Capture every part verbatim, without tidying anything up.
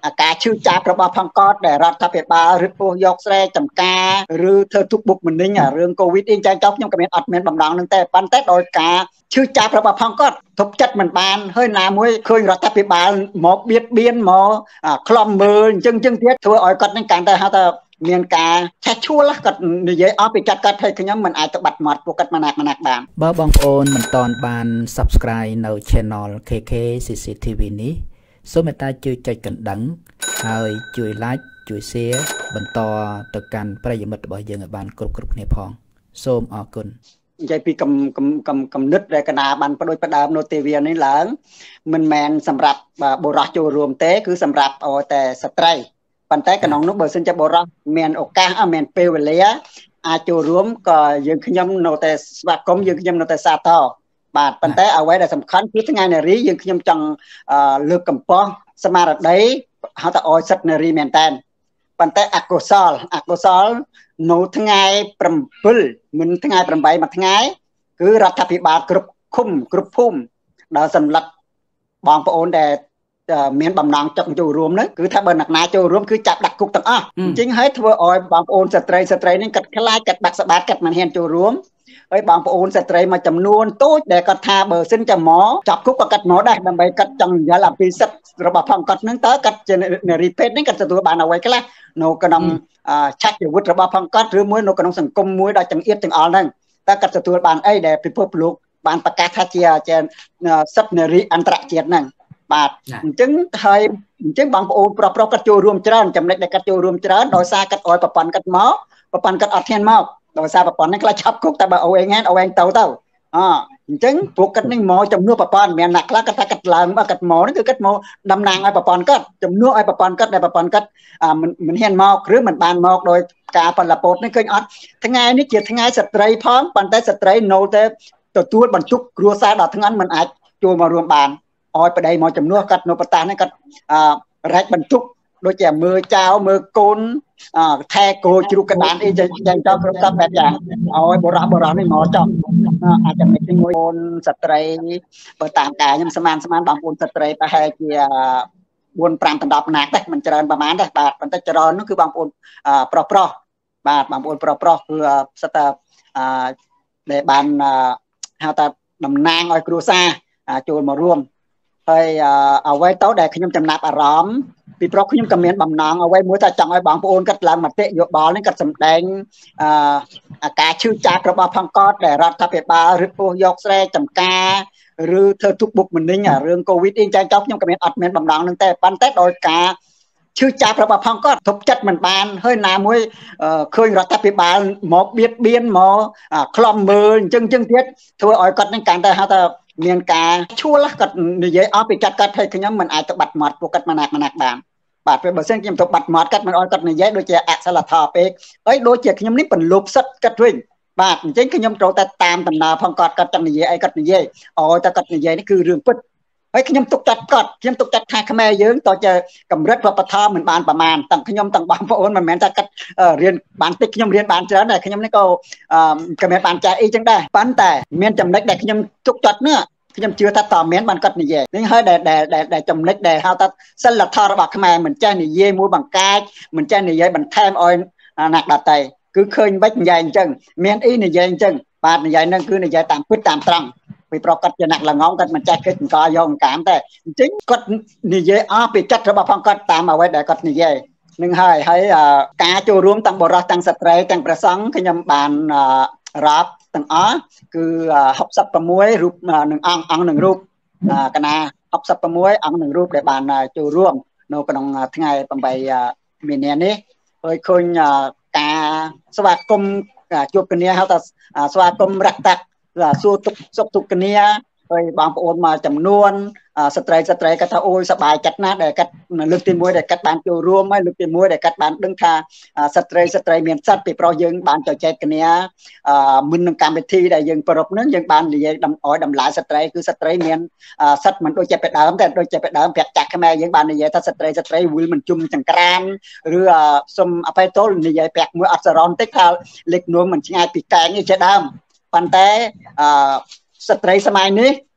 ការឈឺចាប់របស់ផងកតដែលរដ្ឋាភិបាលឬពោះយកស្រែចម្ការឬធ្វើទុកបុកម្នេញរឿងកូវីដអីចាញ់ចោលខ្ញុំក៏មានអត់មានបំណងនឹងតែប៉ុន្តែដោយការឈឺចាប់របស់ផងកតទប់ចិត្តមិនបានហើយណាមួយឃើញរដ្ឋាភិបាលមកបៀតបៀនមកខ្លំមើលអញ្ចឹងអញ្ចឹងទៀតធ្វើឲ្យគាត់នឹងកាន់តែហៅថាមានការឆេះឈួលគាត់និយាយអស់ពីចាត់គាត់ឲ្យខ្ញុំមិនអាចទៅបាត់មាត់ពួកគាត់មិនណាក់មិនណាក់បានបើបងប្អូនមិនទាន់បាន Subscribe នៅ Channel ខេ ខេ ស៊ី ស៊ី ទី វី នេះសូមមេត្តាជួយចុចកណ្ដឹងហើយជួយ Like ជួយ Share បន្តទៅកាន់ប្រិយមិត្តរបស់យើងឲ្យបានគ្រប់គ្រប់គ្នាផងសូមអរគុណនិយាយពីកំកំកំកំណត់ដែលកណាបានបដិបដើមនៅទេវនេះឡើងមិនមែនសម្រាប់បុរសចូលរួមទេគឺសម្រាប់តែស្ត្រីប៉ុន្តែក្នុងនោះបើសិនជាបុរសមានឱកាសមានពេលវេលាអាចចូលរួមក៏យើងខ្ញុំនៅតែស្វាគមន៍យើងខ្ញុំនៅតែសាទរបាទប៉ុន្តែអ្វីដែលសំខាន់គឺថ្ងៃនារីយើងខ្ញុំចង់លើកកម្ពស់ស្មារតីហៅថាអោយសិទ្ធិនារីមែនតើប៉ុន្តែអកុសលអកុសលនៅថ្ងៃ7មិនថ្ងៃ8មួយថ្ងៃគឺរដ្ឋាភិបាលគ្រប់ឃុំគ្រប់ភូមិដល់សម្លឹកបងប្អូនដែលមានបំណងចង់ចូលរួមនោះគឺថាបើអ្នកណាចូលរួមគឺចាប់ដាក់គុកទាំងអស់អញ្ចឹងហើយធ្វើឲ្យបងប្អូនស្ត្រីស្ត្រីនេះកាត់ខ្លាចកាត់បាក់ស្បាតកាត់មិនហ៊ានចូលរួមហើយបងប្អូនស្ត្រីមួយចំនួនតូចដែលគាត់ថាបើសិនចាំមកចាប់គុកក៏កាត់មកដែរដើម្បីកាត់ចង់យល់អំពីសិទ្ធិរបស់ផងគាត់នឹងតើកាត់ជានារីពេទ្យនេះគាត់ទទួលបានអ្វីខ្លះនៅក្នុងឆាច់ជីវិតរបស់ផងគាត់ឬមួយនៅក្នុងសង្គមមួយដែលចង្អៀតទាំងអស់ហ្នឹងតើគាត់ទទួលបានអីដែលពិភពលោកបានប្រកាសថាជាជាសិទ្ធិនារីអន្តរជាតិហ្នឹងបាទអញ្ចឹងហើយអញ្ចឹងបងប្អូនប្រុសប្រុសគាត់ចូលរួមច្រើនចំណុចដែលគាត់ចូលរួមច្រើនដោយសារគាត់អោយប្រព័ន្ធគាត់មកប្រព័ន្ធគាត់អត់ធានមកដោយសារប្រព័ន្ធហ្នឹងខ្លាចឆាប់គុកតែបើអូឯងអូឯងទៅទៅអអញ្ចឹងពួកគាត់នឹងមកចំនួនប្រព័ន្ធមានអ្នកខ្លះគាត់ថាគាត់ឡើងមកគាត់មកហ្នឹងគឺគាត់មកតំណាងឲ្យប្រព័ន្ធគាត់ចំនួនឲ្យប្រព័ន្ធគាត់ដែលប្រព័ន្ធគាត់មិនមិនហ៊ានមកឬមិនបានមកដោយការផលលពតនេះឃើញអត់ថ្ងៃនេះជាថ្ងៃស្ត្រីផងប៉ុន្តែស្ត្រីនៅតែទទួលបន្ទុកគ្រួសារដល់ធ្ងន់មិនអាចចូលមករួមបានឲ្យប្តីមកចំនួនគាត់នៅប្រតានេះគាត់រែកបន្ទុកដូចជាមើលចៅមើលកូនថែគោជ្រូកកណ្ដានអីចឹងចឹងទៅគ្រប់តបែបយ៉ាងឲ្យបរោះបរោះនេះមកចុះអាចចំណុចទីមួយបងស្ត្រីបើតាមការខ្ញុំស្មានស្មានបងប្អូនស្ត្រីប្រហែលជា4 5ដល់10ណាក់ដែរមិនច្រើនប្រហែលដែរបាទប៉ុន្តែច្រើននោះគឺបងប្អូនប្រុសប្រុសបាទបងប្អូនប្រុសប្រុសគឺសិតតែដែលបានហៅថាតំណាងឲ្យគ្រួសារចូលមករួមហើយអ្វីទៅដែលខ្ញុំចំណាប់អារម្មណ៍ពីព្រោះខ្ញុំក៏មានបំណងអ្វីមួយថាចង់ឲ្យបងប្អូនគាត់ឡើងមតិយោបល់នេះគាត់សម្ដែងអការឈឺចាប់របស់ផងកតដែលរដ្ឋាភិបាលឬពោះយកស្រែចម្ការឬធ្វើទុកបុកម្នេញរឿងកូវីដអីចាញ់ចោលខ្ញុំក៏មានអត់មានបំណងនឹងតែប៉ុន្តែដោយការឈឺចាប់របស់ផងកតទប់ចិត្តមិនបានហើយណាមួយឃើញរដ្ឋាភិបាលមកបៀតបៀនមកខ្លំមើលអញ្ចឹងអញ្ចឹងទៀតធ្វើឲ្យគាត់នឹងកាន់តែហៅថាមានការឈួលគាត់និយាយអស់ពីចាត់គាត់ឲ្យខ្ញុំមិនអាចទៅបាត់មាត់ពួកគាត់មិនណាក់មិនណាក់បានបាទពេលបើសិនខ្ញុំទៅបាត់មាត់គាត់មិនអោយគាត់និយាយដូចជាអសិលធម៌ពេកហើយដូចជាខ្ញុំនេះបន្លប់សិតគាត់វិញបាទអញ្ចឹងខ្ញុំត្រូវតែតាមដំណើរផងគាត់គាត់ចង់និយាយអីគាត់និយាយអោយតែគាត់និយាយនេះគឺរឿងពិតហើយខ្ញុំទុកចិត្តគាត់ខ្ញុំទុកចិត្តថាខ្មែរយើងតើជាកម្រិតវប្បធម៌មិនបានប្រមាណទាំងខ្ញុំទាំងបងប្អូនមិនមែនថាគាត់រៀនបានតិចខ្ញុំរៀនបានច្រើនតែខ្ញុំនេះក៏ក៏មានបានចេះអីចឹងដែរប៉ុន្តែមានចំណុចដែលខ្ញុំទុកចិត្តនេះខ្ញុំជឿថាតើមានបានគាត់និយាយនេះហើយដែលដែលចំណុចដែលហៅថាសិលធម៌របស់ខ្មែរមិនចេះនិយាយមួយបង្កាចមិនចេះនិយាយបន្ថែមឲ្យអ្នកដទៃគឺឃើញវិចនិយាយអញ្ចឹងមានអីនិយាយអញ្ចឹងបាទនិយាយហ្នឹងគឺនិយាយតាមពិតតាមត្រង់ពីប្រកាសជាអ្នកល្ងងគាត់មិនចេះគិតអង្គយកអង្គកាមតែអញ្ចឹងគាត់និយាយអស់ពីចិត្តរបស់ផងគាត់តាមអ្វីដែលគាត់និយាយនឹងហើយហើយការចូលរួមទាំងបរិសុទ្ធទាំងស្ត្រីទាំងព្រះសង្ឃខ្ញុំបានរាប់ទាំងអស់គឺ66រូបនឹងអង្គអង្គនឹងរូបកណា66អង្គនឹងរូបដែលបានចូលរួមនៅក្នុងថ្ងៃ8មីនានេះហើយឃើញការស្វាគមន៍ជួបគ្នាហៅថាស្វាគមន៍រកតាក់សួរទុកសុខទុក្ខគ្នាហើយបងប្អូនមកចំនួនស្ត្រីស្ត្រីគាត់ថាអូយសប្បាយចិត្តណាស់ដែលគាត់លើកទី1ដែលគាត់បានចូលរួមហើយលើកទី1ដែលគាត់បានដឹងថាស្ត្រីស្ត្រីមានសិទ្ធិពីប្រុសយើងបានចែកគ្នាមុននឹងកម្មវិធីដែលយើងប្រពនឹងយើងបាននិយាយដំអោយតម្លៃស្ត្រីគឺស្ត្រីមានសិទ្ធិមិនដូចជាពីដើមតែដូចជាពីដើមប្រាក់ចាស់ខ្មែរយើងបាននិយាយថាស្ត្រីស្ត្រីវិលមិនជុំចង្ក្រានឬសុំអបិទលនិយាយប្រាក់មួយអត់សរនតិចថាលេខនួមមិនឆ្ងាយពីកែងនេះជាដើមប៉ុន្តែស្ត្រីសម័យនេះ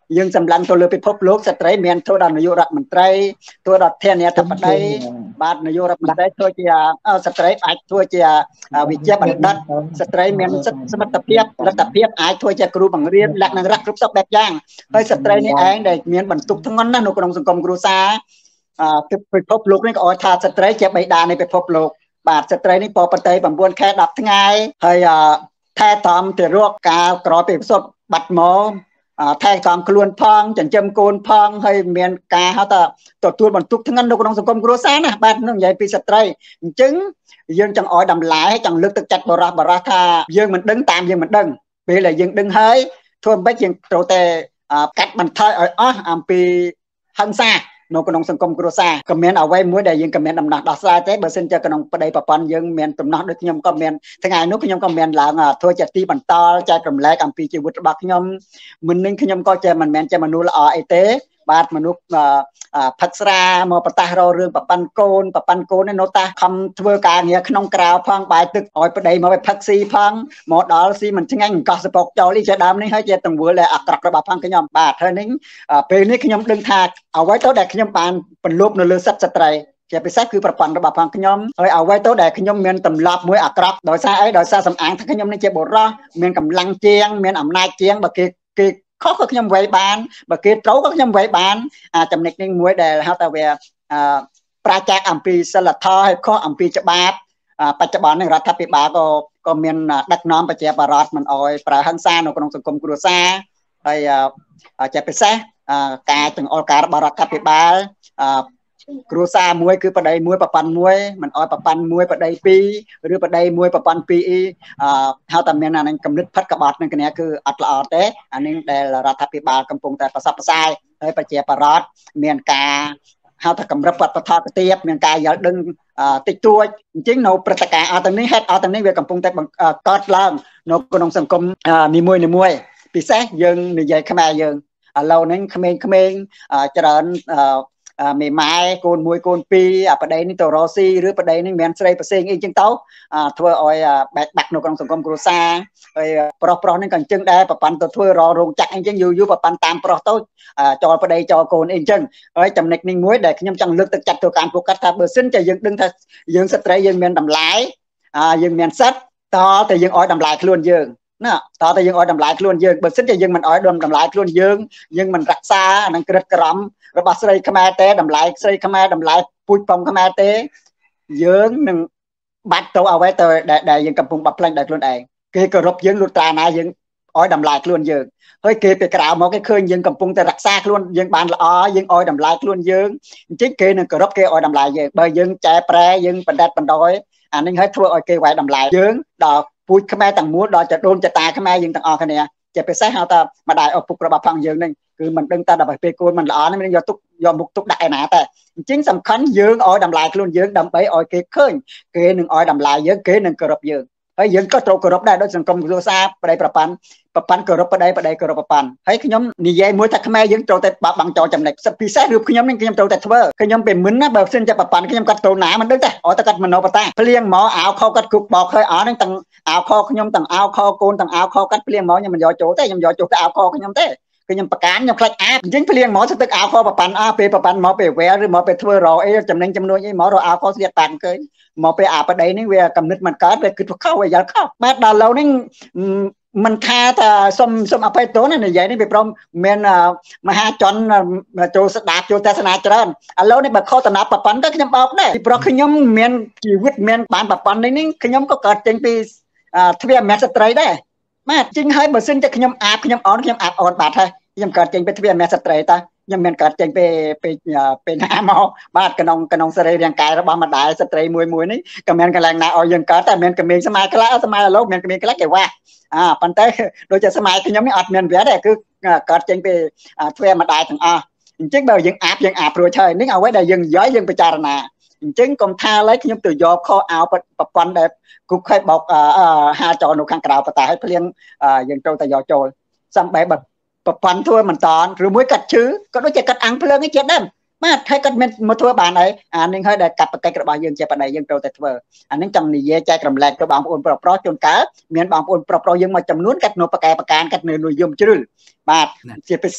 យើងសម្លឹងទៅលើពិភពលោកស្ត្រីមានធ្វើដល់នាយករដ្ឋមន្ត្រីធ្វើដល់ធានាធិបតីបាទនាយករដ្ឋមន្ត្រីធ្វើជាស្ត្រីអាចធ្វើជាវិជ្ជាបណ្ឌិតស្ត្រីមានសិទ្ធិសមត្ថភាពលទ្ធភាពអាចធ្វើជាគ្រូបង្រៀនលក្ខណៈរកគ្រប់សពបែបយ៉ាងហើយស្ត្រីនេះឯងដែលមានបន្ទុកធ្ងន់ណាស់នៅក្នុងសង្គមគ្រួសារពិភពលោកនេះក៏ឲ្យថាស្ត្រីជាបិតានៃពិភពលោកបាទស្ត្រីនេះពរប្រតិ9ខែ10ថ្ងៃហើយថែទាំទៅរកការក្រោយពីប្រសពបាត់មកថែទាំខ្លួនផងចិញ្ចឹមកូនផងហើយមានការហៅថាទទួលបន្ទុកធ្ងន់នៅក្នុងសង្គមគ្រួសារណាបាទនឹងនិយាយពីស្ត្រីអញ្ចឹងយើងចង់ឲ្យតម្លៃចង់លើកទឹកចិត្តបរិះបរិះថាយើងមិនដឹងតាមយើងមិនដឹងពេលដែលយើងដឹងហើយធ្វើមិនបាច់យើងត្រូវតែកាត់បន្ថយឲ្យអស់អំពីហិង្សានៅក្នុងសង្គមគ្រួសារក៏មានអ្វីមួយដែលយើងក៏មានដំណោះដោះស្រាយទេបើសិនជាក្នុងប្តីប្រពន្ធយើងមានដំណោះដូចខ្ញុំក៏មានថ្ងៃនោះខ្ញុំក៏មានឡើងធ្វើជាទីបន្តចែករំលែកអំពីជីវិតរបស់ខ្ញុំមិននឹងខ្ញុំក៏ជាមិនមែនជាមនុស្សល្អអីទេបាទមនុស្សផឹកស្រាមកបតាស់រោរឿងប្រប៉ាន់កូនប្រប៉ាន់កូននេះនៅតាខំធ្វើការងារក្នុងក្រៅផងបាយទឹកឲ្យប្តីមកឲ្យផឹកស៊ីផងមកដល់ស៊ីមិនឆ្ងាញ់កោះសពកចោលនេះជាដើមនេះហើយជាទង្វើដែលអាក្រក់របស់ផងខ្ញុំបាទហើយនេះពេលនេះខ្ញុំដឹងថាអ្វីទៅដែលខ្ញុំបានបន្លប់នៅលើសិទ្ធិស្ត្រីជាពិសេសគឺប្រព័ន្ធរបស់ផងខ្ញុំហើយអ្វីទៅដែលខ្ញុំមានទម្លាប់មួយអាក្រក់ដោយសារអីដោយសារសំអាងថាខ្ញុំនេះជាបុរសមានកម្លាំងជាងមានអំណាចជាងបើគេគេខុសក៏ខ្ញុំវាយបានបើគេត្រូវក៏ខ្ញុំវាយបានចំណុចនេះមួយដែលហៅថាវាប្រាជ្ញាអំពីសិលធម៌ហើយខុសអំពីច្បាប់បច្ចុប្បន្ននេះរដ្ឋាភិបាលក៏ក៏មានដឹកនាំប្រជាពលរដ្ឋមិនអោយប្រើហិង្សានៅក្នុងសង្គមគ្រួសារហើយជាពិសេសការចង្អុលការរបស់រដ្ឋាភិបាលគ្រួសារមួយគឺប្តីមួយប្រពន្ធមួយមិនអោយប្រពន្ធមួយប្តីពីរឬប្តីមួយប្រពន្ធពីរអឺហៅតែមានអានឹងកំណត់ផិតក្បត់នឹងគ្នាគឺអត់ល្អទេអានេះដែលរដ្ឋាភិបាលកំពុងតែប្រសពប្រសាយហើយប្រជាពលរដ្ឋមានការហៅថាកម្រិតវត្តផលទាបមានការយល់ដឹងតិចតួចអញ្ចឹងនៅព្រឹត្តិការណ៍អត់ទាំងនេះហេតុអត់ទាំងនេះវាកំពុងតែកើតឡើងនៅក្នុងសង្គមនីមួយនីមួយពិសេសយើងនិយាយខ្មែរយើងឥឡូវនេះក្មេងៗច្រើនមេម៉ែកូនមួយកូនពីរអាប្តីនេះទៅរកស៊ីឬប្តីនេះមានស្រីប្រសេងអីចឹងទៅធ្វើឲ្យបែកបាក់នៅក្នុងសង្គមគ្រួសារហើយប្រុសប្រុសនេះក៏អញ្ចឹងដែរប្រព័ន្ធទៅធ្វើររោងចក្រអីចឹងយូរយូរប្រព័ន្ធតាមប្រុសទៅចោលប្តីចោលកូនអីចឹងហើយចំណុចនេះមួយដែលខ្ញុំចង់លើកទឹកចិត្តទៅកាន់ពួកគាត់ថាបើសិនជាយើងដឹងថាយើងស្ត្រីយើងមានតម្លៃយើងមានសិទ្ធិតើតែយើងឲ្យតម្លៃខ្លួនយើងណាតើតែយើងឲ្យតម្លៃខ្លួនយើងបើសិនជាយើងមិនឲ្យតម្លៃខ្លួនយើងយើងមិនរក្សានឹងក្រិតក្រមរបស់ស្រីខ្មែរទេតម្លៃស្រីខ្មែរតម្លៃពូជប៉ុងខ្មែរទេយើងនឹងបាត់ទៅអ្វីទៅដែលយើងកំពុងបាត់ផ្លាញ់ដោយខ្លួនឯងគេគោរពយើងលុតត្រាណាយើងឲ្យតម្លៃខ្លួនយើងហើយគេពីក្រៅមកគេឃើញយើងកំពុងតែរក្សាខ្លួនយើងបានល្អយើងឲ្យតម្លៃខ្លួនយើងអញ្ចឹងគេនឹងគោរពគេឲ្យតម្លៃយើងបើយើងចែប្រែយើងបណ្ដិតបណ្ដោយអានេះឲ្យធ្វើឲ្យគេវាយតម្លៃយើងដល់ពូជខ្មែរទាំងមូលដល់ចដូនចតាខ្មែរយើងទាំងអស់គ្នាជាពិសេសហៅថាម្ដាយឪពុករបស់ផងយើងនេះគឺមិនដឹងតែដល់ពេលកូនមិនល្អនេះមិនយកទុកយកមុខទុកដាក់ឯណាតែអញ្ចឹងសំខាន់យើងឲ្យតម្លៃខ្លួនយើងដើម្បីឲ្យគេឃើញគេនឹងឲ្យតម្លៃយើងគេនឹងគោរពយើងហើយយើងក៏ត្រូវគោរពដែរដូចសង្គមគ្រួសារប្តីប្រពន្ធប្រពន្ធគោរពប្តីប្តីគោរពប្រពន្ធហើយខ្ញុំនិយាយមួយថាខ្មែរយើងត្រូវតែបាក់បាំងចោលចំណុចពិសេសរូបខ្ញុំនេះខ្ញុំត្រូវតែធ្វើខ្ញុំពេលមិនណាបើសិនជាប្រពន្ធខ្ញុំគាត់ទៅណាមិនដឹងទេអត់តែគាត់មនោបតាភ្លៀងមកអាវខោគាត់គ្រប់បោកហើយអស់ហ្នឹងទាំងអាវខោខ្ញុំទាំងអាវខោកូនទាំងអាវខោគាត់ភ្លៀងមកខ្ញុំមិនយកចូលទេខ្ញុំយកចូលតែអាវខោខ្ញុំទេខ្ញុំប្រកាសខ្ញុំខ្លាចអាបអញ្ចឹងភ្លៀងមកទៅទឹកអាវខោប្រប៉ាន់អស់ពេលប្រប៉ាន់មកពេលវែឬមកពេលធ្វើរអីចំណេញចំនួនអីមករកអាវខោស្លៀកប៉ាន់ឃើញមកពេលអាប្តីនេះវាកំណត់មិនកើតវាគិតខុសវាយល់ខុសបាទដល់ឡូវនេះមិនថាថាសុំសុំអភ័យទោសណានិយាយនេះវាព្រមមានមហាជនចូលស្ដាប់ចូលទស្សនាច្រើនឥឡូវនេះបើខុសតំណាប់ប្រប៉ាន់ទៅខ្ញុំបោកដែរពីព្រោះខ្ញុំមានជីវិតមានបានប្រប៉ាន់នេះនេះខ្ញុំក៏កើតចេញពីទ្វារមាសស្ត្រីដែរបាទជាងហើយបើសិនតែខ្ញុំអាបខ្ញុំអនខ្ញុំអាបអនបាត់ហើយខ្ញុំកើតចេញពីទ្វារមាសស្ត្រីតាខ្ញុំមានកើតចេញពីពីពីណាមកបាទក្នុងក្នុងសេរីរាងកាយរបស់ម្ដាយស្ត្រីមួយមួយនេះក៏មានកន្លែងណាឲ្យយើងកើតតែមានក្មេងសម័យខ្លះសម័យឥឡូវមានក្មេងខ្លះគេវាអ่าប៉ុន្តែដូចជាសម័យខ្ញុំនេះអត់មានវាទេគឺកើតចេញពីទ្វារម្ដាយទាំងអស់អញ្ចឹងបើយើងអាបយើងអាបព្រួចហើយនេះអ្វីដែលយើងនិយាយយើងពិចារណាអញ្ចឹងកុំថាឡើយខ្ញុំទៅយកខោអាវប្រព័ន្ធដែលគប់ខែបោកហាចោលនៅខាងក្រៅបតាឲ្យភ្លៀងយើងត្រូវតែយកចូលសំបីបើប្រព័ន្ធធ្វើមិនតាន់ឬមួយកាត់ឈឺក៏ដូចជាកាត់អាំងភ្លើងឯជាដើមបាទហើយគាត់មានមកធ្វើបានហើយអានេះហើយដែលកាប់បកិច្ចរបស់យើងជាបដិយើងត្រូវតែធ្វើអានេះចង់និយាយចែករំលែកទៅបងប្អូនប្រុសប្រុសជួនកាលមានបងប្អូនប្រុសប្រុសយើងមកចំនួនកាត់នៅបកែបកានកាត់នៅយមជ្រុលបាទជាពិសេស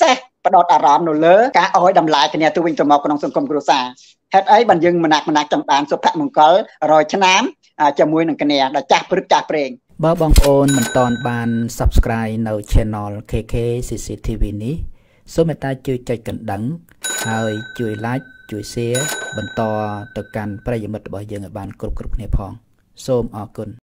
ផ្ដោតអារម្មណ៍នៅលើការឲ្យតម្លៃគ្នាទៅវិញទៅមកក្នុងសង្គមគ្រួសារហេតុអីបានយើងម្នាក់ម្នាក់ចង់បានសុភមង្គលរយឆ្នាំជាមួយនឹងគ្នាដែលចាស់ព្រឹកចាស់ព្រេងបើបងប្អូនមិនទាន់បាន Subscribe នៅ Channel ខេ ខេ ស៊ី ស៊ី ទី វី នេះសូមមេត្តាជួយចុចកណ្ដឹងហើយជួយ Like ជួយ Share បន្តទៅកាន់ប្រិយមិត្តរបស់យើងឲ្យបានគ្រប់គ្រប់គ្នាផងសូមអរគុណ